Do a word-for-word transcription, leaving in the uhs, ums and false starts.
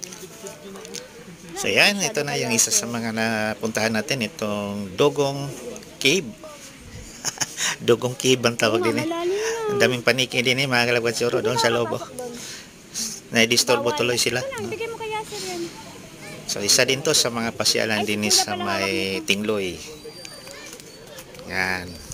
So yan, ito na yung isa sa mga napuntahan natin, itong Dogong Cave. Dogong Cave ang tawag din eh. Ang daming paniki din eh, mga kalabatsuro doon sa loob. Na-disturbo tuloy sila. Bigyan mo kaya sir yan. So isa din to sa mga pasyalan din sa may Tingloy. Yan.